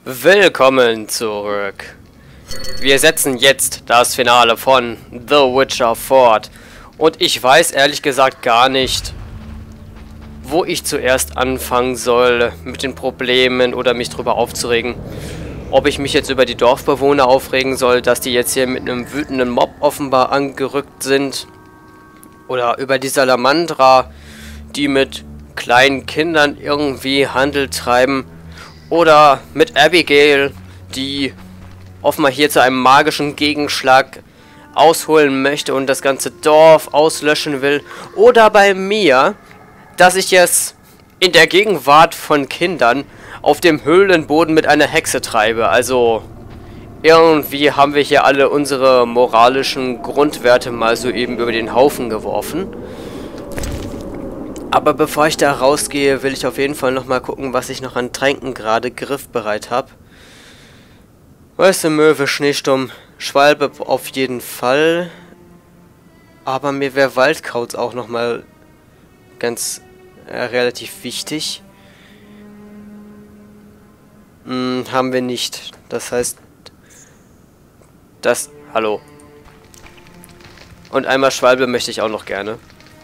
Willkommen zurück. Wir setzen jetzt das Finale von The Witcher fort. Und ich weiß ehrlich gesagt gar nicht, wo ich zuerst anfangen soll mit den Problemen oder mich drüber aufzuregen. Ob ich mich jetzt über die Dorfbewohner aufregen soll, dass die jetzt hier mit einem wütenden Mob offenbar angerückt sind. Oder über die Salamandra, die mit kleinen Kindern irgendwie Handel treiben. Oder mit Abigail, die offenbar hier zu einem magischen Gegenschlag ausholen möchte und das ganze Dorf auslöschen will. Oder bei mir, dass ich es in der Gegenwart von Kindern auf dem Höhlenboden mit einer Hexe treibe. Also irgendwie haben wir hier alle unsere moralischen Grundwerte mal so eben über den Haufen geworfen. Aber bevor ich da rausgehe, will ich auf jeden Fall nochmal gucken, was ich noch an Tränken gerade griffbereit habe. Weiße Möwe, Schneesturm, Schwalbe auf jeden Fall. Aber mir wäre Waldkauz auch nochmal ganz relativ wichtig. Haben wir nicht. Das heißt, hallo. Und einmal Schwalbe möchte ich auch noch gerne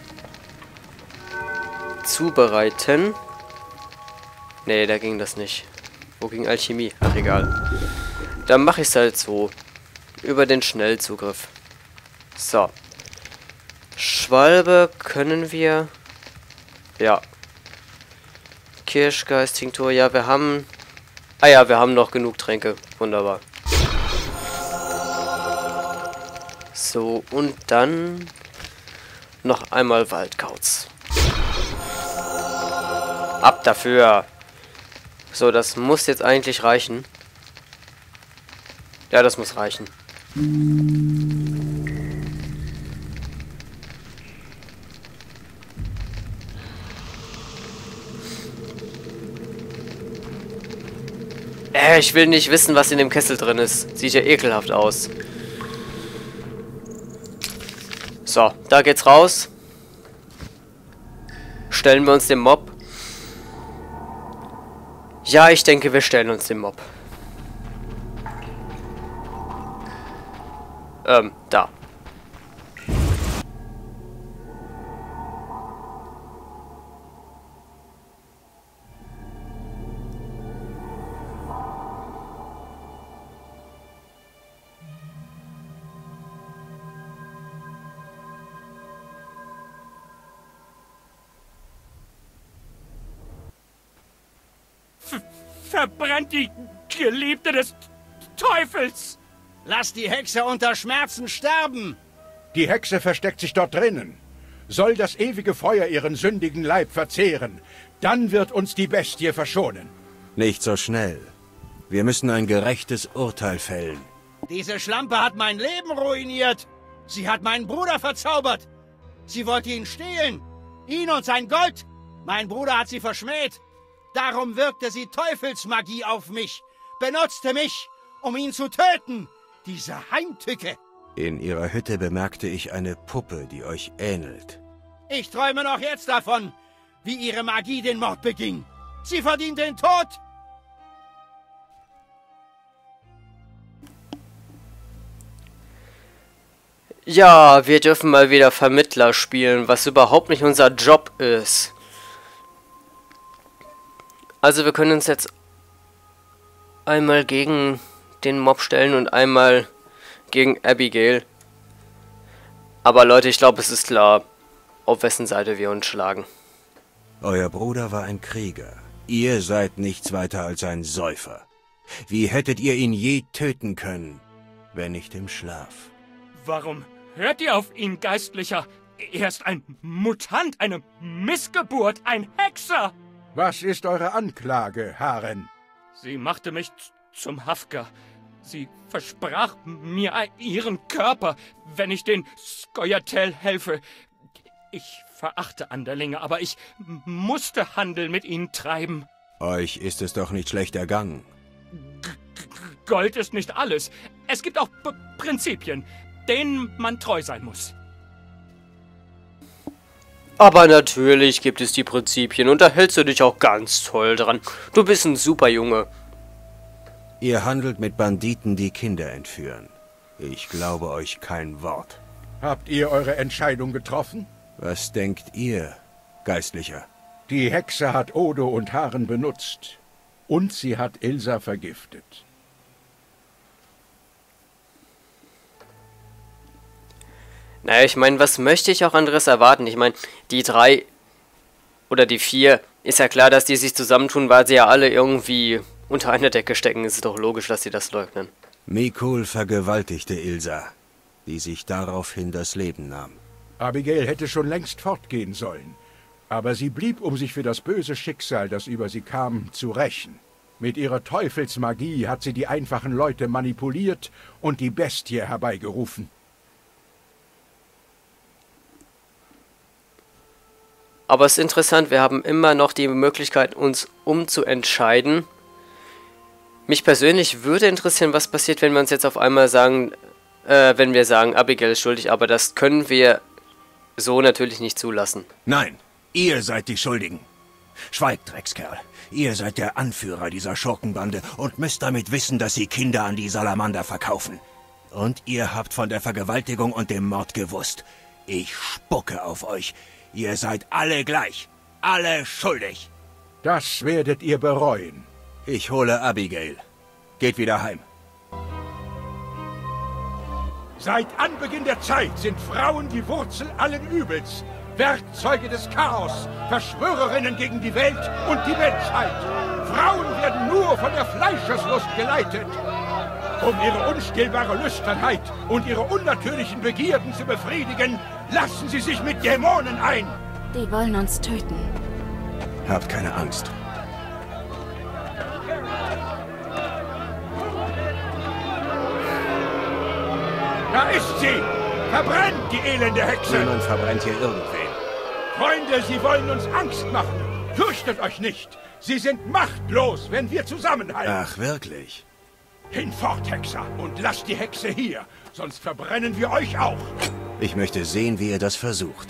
zubereiten. Nee, da ging das nicht. Wo ging Alchemie? Ach, egal. Dann mache ich es halt so. Über den Schnellzugriff. So. Schwalbe können wir... Ja. Kirschgeist, Tinktur. Ja, wir haben... Ah ja, wir haben noch genug Tränke. Wunderbar. So, und dann... noch einmal Waldkauz. Ab dafür. So, das muss jetzt eigentlich reichen. Ja, das muss reichen. Ich will nicht wissen, was in dem Kessel drin ist. Sieht ja ekelhaft aus. So, da geht's raus. Stellen wir uns dem Mob. Ja, ich denke, wir stellen uns dem Mob. Da. Verbrennt die Geliebte des Teufels! Lass die Hexe unter Schmerzen sterben! Die Hexe versteckt sich dort drinnen. Soll das ewige Feuer ihren sündigen Leib verzehren, dann wird uns die Bestie verschonen. Nicht so schnell. Wir müssen ein gerechtes Urteil fällen. Diese Schlampe hat mein Leben ruiniert. Sie hat meinen Bruder verzaubert. Sie wollte ihn stehlen. Ihn und sein Gold. Mein Bruder hat sie verschmäht. Darum wirkte sie Teufelsmagie auf mich. Benutzte mich, um ihn zu töten. Diese Heimtücke. In ihrer Hütte bemerkte ich eine Puppe, die euch ähnelt. Ich träume noch jetzt davon, wie ihre Magie den Mord beging. Sie verdient den Tod. Ja, wir dürfen mal wieder Vermittler spielen, was überhaupt nicht unser Job ist. Also wir können uns jetzt einmal gegen den Mob stellen und einmal gegen Abigail. Aber Leute, ich glaube, es ist klar, auf wessen Seite wir uns schlagen. Euer Bruder war ein Krieger. Ihr seid nichts weiter als ein Säufer. Wie hättet ihr ihn je töten können, wenn nicht im Schlaf? Warum hört ihr auf ihn, Geistlicher? Er ist ein Mutant, eine Missgeburt, ein Hexer! Was ist eure Anklage, Haren? Sie machte mich zum Hafker. Sie versprach mir ihren Körper, wenn ich den Scoia'tael helfe. Ich verachte Anderlinge, aber ich musste Handel mit ihnen treiben. Euch ist es doch nicht schlecht ergangen. Gold ist nicht alles. Es gibt auch Prinzipien, denen man treu sein muss. Aber natürlich gibt es die Prinzipien und da hältst du dich auch ganz toll dran. Du bist ein super Junge. Ihr handelt mit Banditen, die Kinder entführen. Ich glaube euch kein Wort. Habt ihr eure Entscheidung getroffen? Was denkt ihr, Geistlicher? Die Hexe hat Odo und Haren benutzt. Und sie hat Ilsa vergiftet. Naja, ich meine, was möchte ich auch anderes erwarten? Ich meine, die 3 oder die 4, ist ja klar, dass die sich zusammentun, weil sie ja alle irgendwie unter einer Decke stecken. Es ist doch logisch, dass sie das leugnen. Mikul vergewaltigte Ilsa, die sich daraufhin das Leben nahm. Abigail hätte schon längst fortgehen sollen. Aber sie blieb, um sich für das böse Schicksal, das über sie kam, zu rächen. Mit ihrer Teufelsmagie hat sie die einfachen Leute manipuliert und die Bestie herbeigerufen. Aber es ist interessant, wir haben immer noch die Möglichkeit, uns umzuentscheiden. Mich persönlich würde interessieren, was passiert, wenn wir uns jetzt auf einmal sagen, wenn wir sagen, Abigail ist schuldig, aber das können wir so natürlich nicht zulassen. Nein, ihr seid die Schuldigen. Schweigt, Dreckskerl. Ihr seid der Anführer dieser Schurkenbande und müsst damit wissen, dass sie Kinder an die Salamander verkaufen. Und ihr habt von der Vergewaltigung und dem Mord gewusst. Ich spucke auf euch. Ihr seid alle gleich. Alle schuldig. Das werdet ihr bereuen. Ich hole Abigail. Geht wieder heim. Seit Anbeginn der Zeit sind Frauen die Wurzel allen Übels. Werkzeuge des Chaos, Verschwörerinnen gegen die Welt und die Menschheit. Frauen werden nur von der Fleischeslust geleitet. Um ihre unstillbare Lüsternheit und ihre unnatürlichen Begierden zu befriedigen, lassen sie sich mit Dämonen ein. Die wollen uns töten. Habt keine Angst. Da ist sie! Verbrennt, die elende Hexe! Niemand verbrennt hier irgendwen. Freunde, sie wollen uns Angst machen. Fürchtet euch nicht. Sie sind machtlos, wenn wir zusammenhalten. Ach, wirklich? Hinfort, Hexer, und lasst die Hexe hier, sonst verbrennen wir euch auch. Ich möchte sehen, wie ihr das versucht.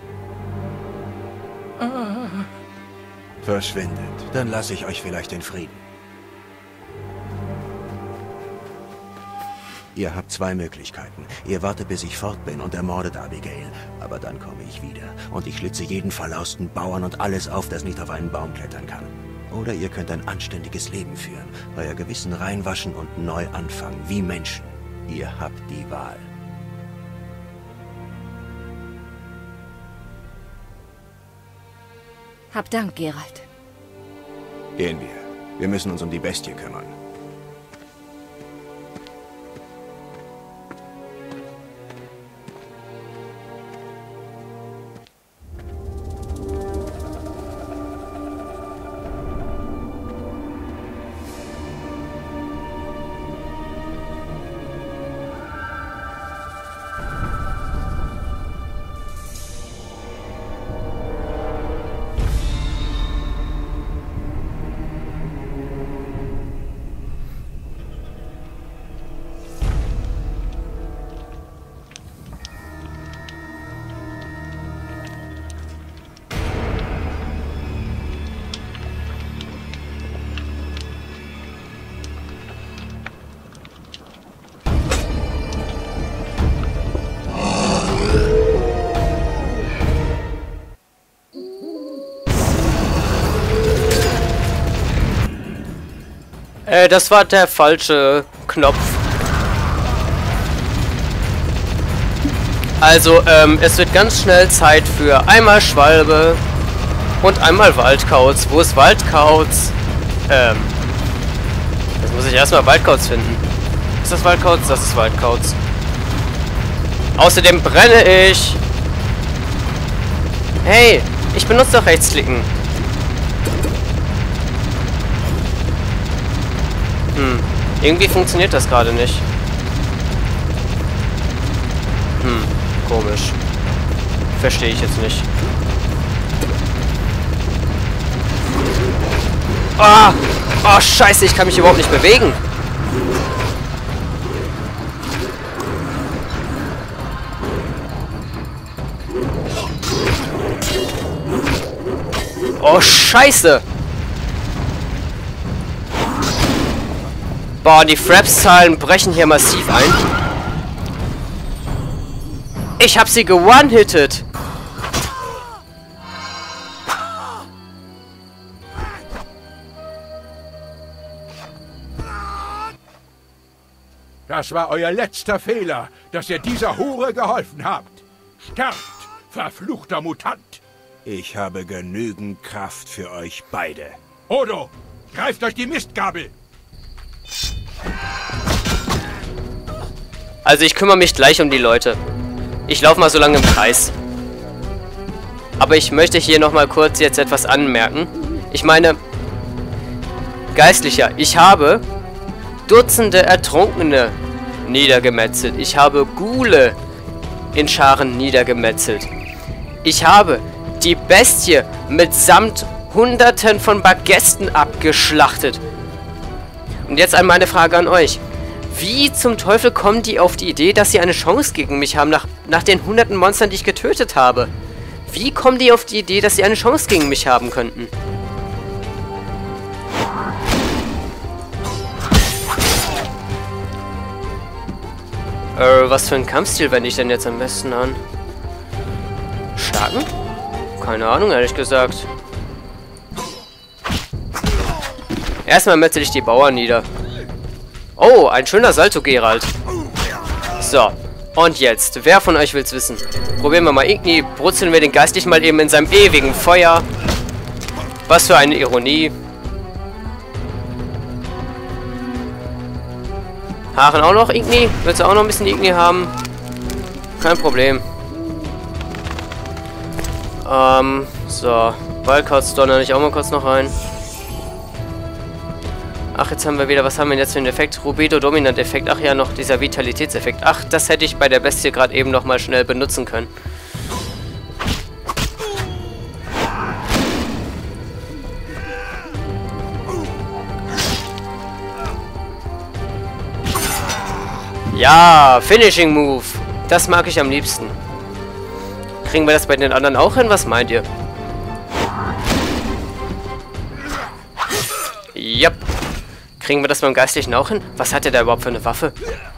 Verschwindet, dann lasse ich euch vielleicht in Frieden. Ihr habt 2 Möglichkeiten. Ihr wartet, bis ich fort bin und ermordet Abigail. Aber dann komme ich wieder und ich schlitze jeden verlausten Bauern und alles auf, das nicht auf einen Baum klettern kann. Oder ihr könnt ein anständiges Leben führen, euer Gewissen reinwaschen und neu anfangen, wie Menschen. Ihr habt die Wahl. Hab Dank, Geralt. Gehen wir. Wir müssen uns um die Bestie kümmern. Das war der falsche Knopf. Also, es wird ganz schnell Zeit für einmal Schwalbe und einmal Waldkauz. Wo ist Waldkauz? Jetzt muss ich erstmal Waldkauz finden. Ist das Waldkauz? Das ist Waldkauz. Außerdem brenne ich. Hey, ich benutze doch Rechtsklicken. Irgendwie funktioniert das gerade nicht. Komisch. Verstehe ich jetzt nicht. Ah! Oh, scheiße, ich kann mich überhaupt nicht bewegen. Oh, scheiße! Boah, und die Fraps-Zahlen brechen hier massiv ein. Ich hab sie ge-one-hitted. Das war euer letzter Fehler, dass ihr dieser Hure geholfen habt. Sterbt, verfluchter Mutant! Ich habe genügend Kraft für euch beide. Odo, greift euch die Mistgabel! Also ich kümmere mich gleich um die Leute. Ich laufe mal so lange im Kreis. Aber ich möchte hier nochmal kurz jetzt etwas anmerken. Ich meine, Geistlicher, ich habe Dutzende Ertrunkene niedergemetzelt. Ich habe Ghule in Scharen niedergemetzelt. Ich habe die Bestie mitsamt Hunderten von Bargästen abgeschlachtet. Und jetzt einmal eine Frage an euch. Wie zum Teufel kommen die auf die Idee, dass sie eine Chance gegen mich haben, nach den hunderten Monstern, die ich getötet habe? Wie kommen die auf die Idee, dass sie eine Chance gegen mich haben könnten? Was für ein Kampfstil wende ich denn jetzt am besten an? Starken? Keine Ahnung, ehrlich gesagt. Erstmal metzel ich die Bauern nieder. Oh, ein schöner Salto, Geralt. So, und jetzt, wer von euch will's wissen? Probieren wir mal Igni, brutzeln wir den Geistlichen mal eben in seinem ewigen Feuer. Was für eine Ironie. Haaren auch noch, Igni? Willst du auch noch ein bisschen Igni haben? Kein Problem. So. Wildcards donnern ich auch mal kurz noch rein. Ach, jetzt haben wir wieder, was haben wir denn jetzt für einen Effekt? Rubedo-Dominant-Effekt. Ach ja, noch dieser Vitalitätseffekt. Ach, das hätte ich bei der Bestie gerade eben noch mal schnell benutzen können. Ja, Finishing Move. Das mag ich am liebsten. Kriegen wir das bei den anderen auch hin? Was meint ihr? Yep. Kriegen wir das beim Geistlichen auch hin? Was hat der da überhaupt für eine Waffe?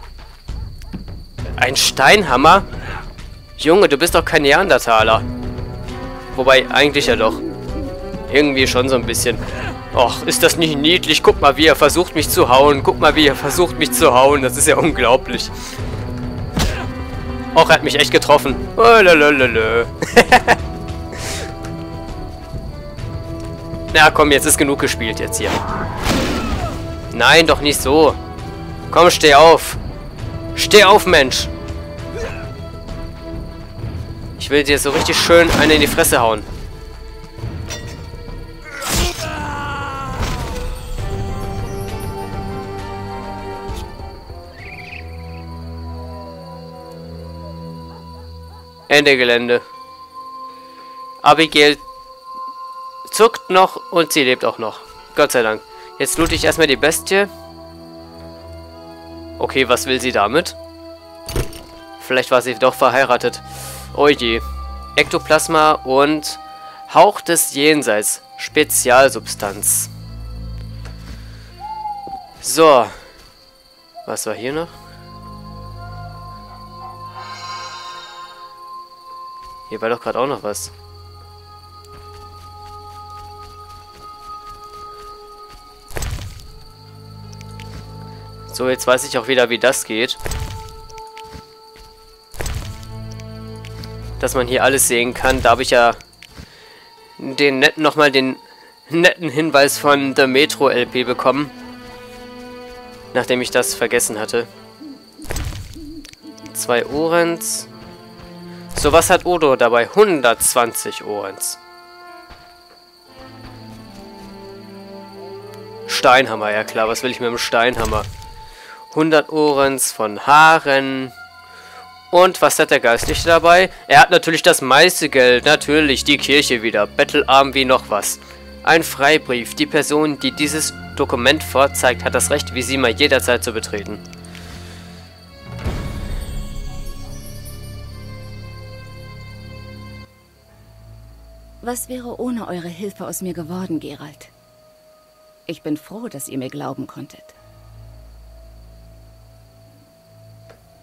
Ein Steinhammer? Junge, du bist doch kein Neandertaler. Wobei, eigentlich ja doch. Irgendwie schon so ein bisschen. Och, ist das nicht niedlich? Guck mal, wie er versucht, mich zu hauen. Guck mal, wie er versucht, mich zu hauen. Das ist ja unglaublich. Och, er hat mich echt getroffen. Oh, lalalala. Na komm, jetzt ist genug gespielt jetzt hier. Nein, doch nicht so. Komm, steh auf. Steh auf, Mensch. Ich will dir so richtig schön eine in die Fresse hauen. Ende Gelände. Abigail zuckt noch und sie lebt auch noch. Gott sei Dank. Jetzt loote ich erstmal die Bestie. Okay, was will sie damit? Vielleicht war sie doch verheiratet. Oh je. Ektoplasma und Hauch des Jenseits. Spezialsubstanz. So. Was war hier noch? Hier war doch gerade auch noch was. So, jetzt weiß ich auch wieder, wie das geht. Dass man hier alles sehen kann. Da habe ich ja nochmal den netten Hinweis von The Metro LP bekommen. Nachdem ich das vergessen hatte. 2 Ohrens. So, was hat Odo dabei? 120 Ohrens. Steinhammer, ja klar. Was will ich mit dem Steinhammer? 100 Ohrens von Haaren. Und was hat der Geistliche dabei? Er hat natürlich das meiste Geld. Natürlich, die Kirche wieder. Bettelarm wie noch was. Ein Freibrief. Die Person, die dieses Dokument vorzeigt, hat das Recht, Visima jederzeit zu betreten. Was wäre ohne eure Hilfe aus mir geworden, Geralt? Ich bin froh, dass ihr mir glauben konntet.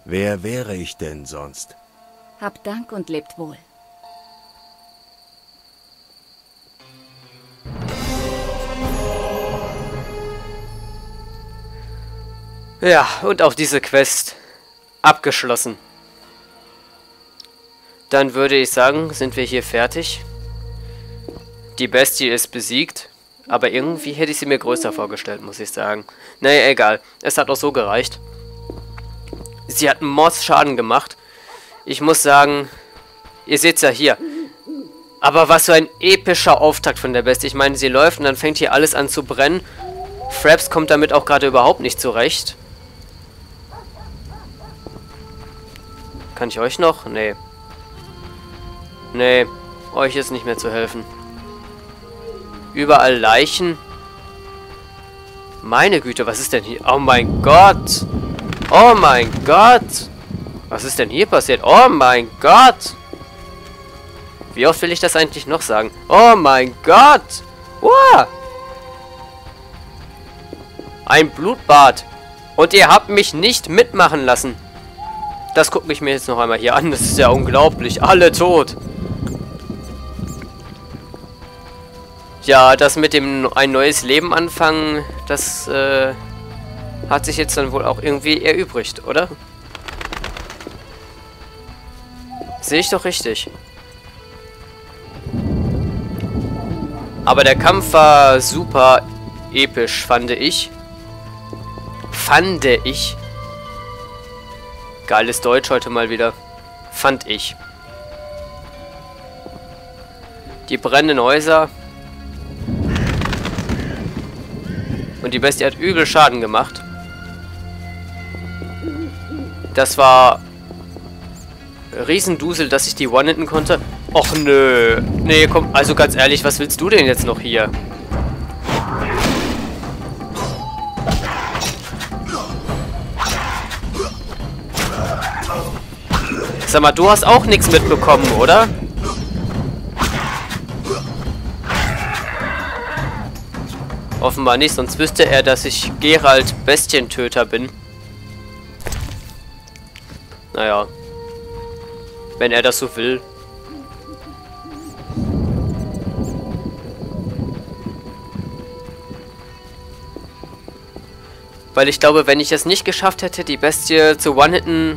Wer wäre ich denn sonst? Habt Dank und lebt wohl. Ja, und auch diese Quest abgeschlossen. Dann würde ich sagen, sind wir hier fertig. Die Bestie ist besiegt. Aber irgendwie hätte ich sie mir größer vorgestellt, muss ich sagen. Naja, egal. Es hat auch so gereicht. Sie hat Mordsschaden gemacht. Ich muss sagen, ihr seht es ja hier. Aber was für ein epischer Auftakt von der Bestie. Ich meine, sie läuft und dann fängt hier alles an zu brennen. Fraps kommt damit auch gerade überhaupt nicht zurecht. Kann ich euch noch? Nee. Nee, euch ist nicht mehr zu helfen. Überall Leichen. Meine Güte, was ist denn hier? Oh mein Gott. Oh mein Gott. Was ist denn hier passiert? Oh mein Gott. Wie oft will ich das eigentlich noch sagen? Oh mein Gott. Wow. Ein Blutbad. Und ihr habt mich nicht mitmachen lassen. Das gucke ich mir jetzt noch einmal hier an. Das ist ja unglaublich. Alle tot. Ja, das mit dem ein neues Leben anfangen, das hat sich jetzt dann wohl auch irgendwie erübrigt, oder? Sehe ich doch richtig. Aber der Kampf war super episch, fand ich. Geiles Deutsch heute mal wieder. Fand ich. Die brennenden Häuser. Und die Bestie hat übel Schaden gemacht. Das war Riesendusel, dass ich die one-hitten konnte. Och nö. Nee, komm, also ganz ehrlich, was willst du denn jetzt noch hier? Sag mal, du hast auch nichts mitbekommen, oder? Offenbar nicht, sonst wüsste er, dass ich Geralt Bestientöter bin. Naja. Wenn er das so will. Weil ich glaube, wenn ich es nicht geschafft hätte, die Bestie zu one-hitten...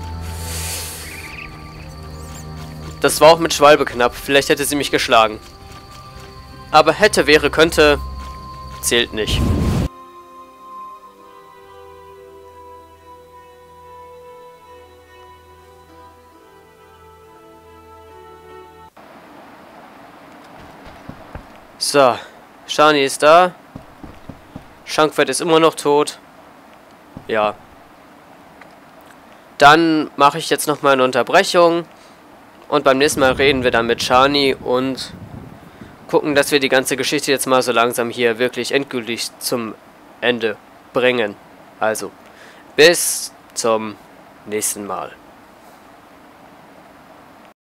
Das war auch mit Schwalbe knapp. Vielleicht hätte sie mich geschlagen. Aber hätte, wäre, könnte... Zählt nicht. So. Shani ist da. Shankwett ist immer noch tot. Ja. Dann mache ich jetzt nochmal eine Unterbrechung. Und beim nächsten Mal reden wir dann mit Shani und gucken, dass wir die ganze Geschichte jetzt mal so langsam hier wirklich endgültig zum Ende bringen. Also, bis zum nächsten Mal.